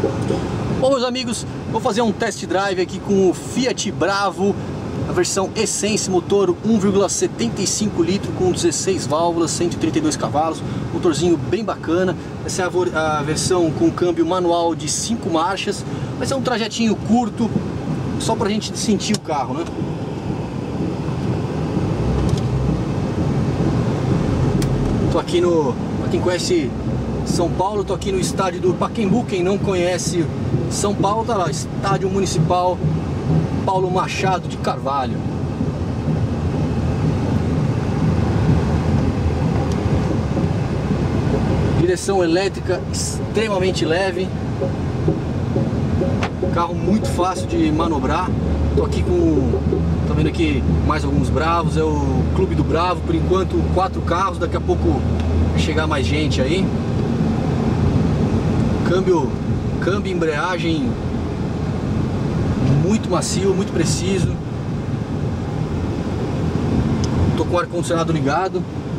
Bom, meus amigos, vou fazer um test drive aqui com o Fiat Bravo, a versão Essence, motor 1,75 litro com 16 válvulas, 132 cavalos, motorzinho bem bacana. Essa é a versão com câmbio manual de 5 marchas, vai ser um trajetinho curto, só pra gente sentir o carro, né? Tô aqui no, pra quem conhece São Paulo, tô aqui no estádio do Pacaembu. Quem não conhece São Paulo, tá lá, Estádio Municipal Paulo Machado de Carvalho. Direção elétrica extremamente leve, carro muito fácil de manobrar. Tô aqui com, tô vendo aqui mais alguns Bravos, é o Clube do Bravo, por enquanto 4 carros, daqui a pouco vai chegar mais gente aí. Câmbio e embreagem muito macio, muito preciso. Tô com o ar-condicionado ligado.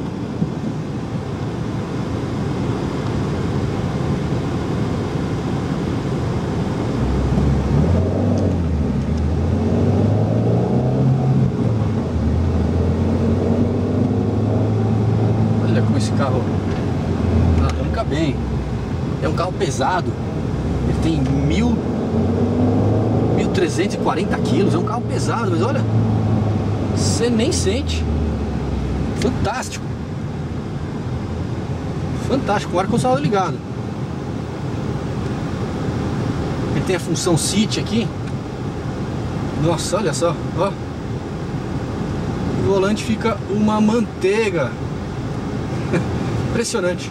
Olha como esse carro arranca bem. É um carro pesado. Ele tem 1.340 quilos, é um carro pesado, mas olha, você nem sente. Fantástico. Fantástico, com o ar-condicionado ligado. Ele tem a função City aqui. Nossa, olha só, ó. O volante fica uma manteiga. Impressionante.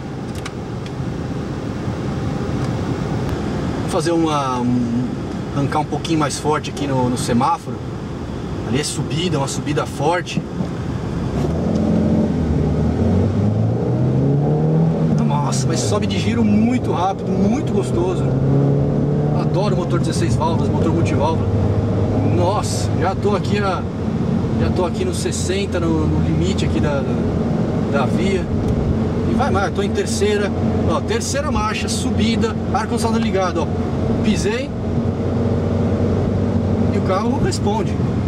Vou fazer arrancar um pouquinho mais forte aqui no semáforo. Ali é subida, uma subida forte. Nossa, mas sobe de giro muito rápido, muito gostoso. Adoro motor 16 válvulas, motor multiválvula. Nossa, já tô aqui no 60, no limite aqui da via. E vai mais, tô em terceira, ó, terceira marcha, subida, ar-condicionado ligado, ó. Pisei e o carro responde.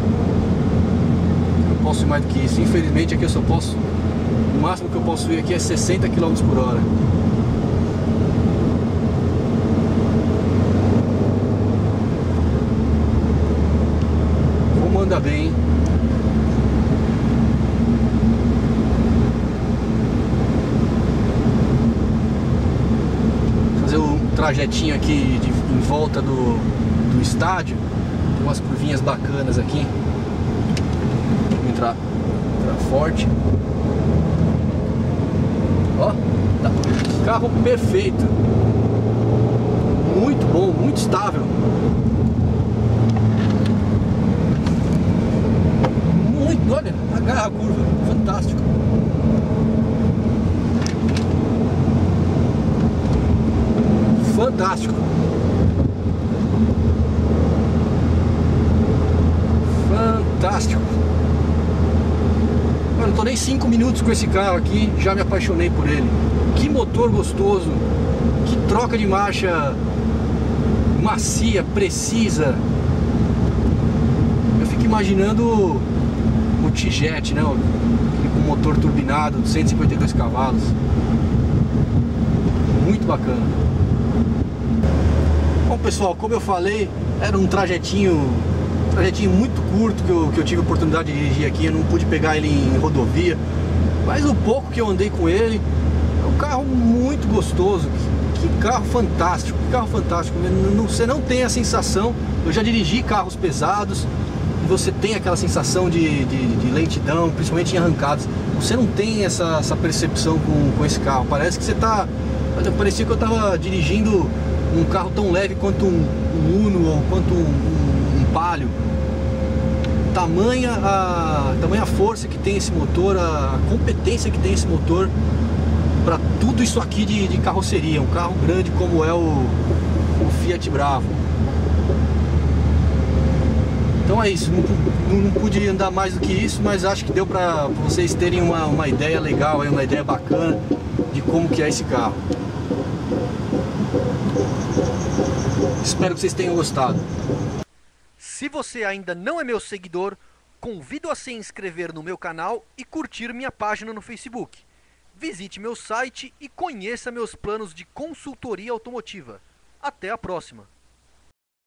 Não posso ir mais do que isso. Infelizmente aqui eu só posso, o máximo que eu posso ir aqui é 60 km por hora. Como anda bem. Fazer um trajetinho aqui em volta do estádio. Tem umas curvinhas bacanas aqui. Vou entrar forte. Ó, tá. Carro perfeito. Muito bom, muito estável. Muito, olha, agarra a curva, fantástico. Fantástico. Fantástico. Eu não tô nem 5 minutos com esse carro aqui, já me apaixonei por ele. Que motor gostoso, que troca de marcha macia, precisa. Eu fico imaginando o T-Jet, né? Com motor turbinado de 152 cavalos. Muito bacana. Bom, pessoal, como eu falei, era um trajetinho muito curto que eu tive a oportunidade de dirigir aqui. Eu não pude pegar ele em rodovia, mas o pouco que eu andei com ele, é um carro muito gostoso. Que carro fantástico, que carro fantástico. Você não tem a sensação, eu já dirigi carros pesados e você tem aquela sensação de lentidão, principalmente em arrancadas. Você não tem essa percepção com esse carro. Parece que você tá, parecia que eu estava dirigindo um carro tão leve quanto um Uno ou quanto um Palio. Tamanha a força que tem esse motor, a competência que tem esse motor para tudo isso aqui de carroceria. Um carro grande como é o Fiat Bravo. Então é isso, não pude andar mais do que isso, mas acho que deu para vocês terem uma ideia legal, uma ideia bacana de como que é esse carro. Espero que vocês tenham gostado. Se você ainda não é meu seguidor, convido a se inscrever no meu canal e curtir minha página no Facebook. Visite meu site e conheça meus planos de consultoria automotiva. Até a próxima!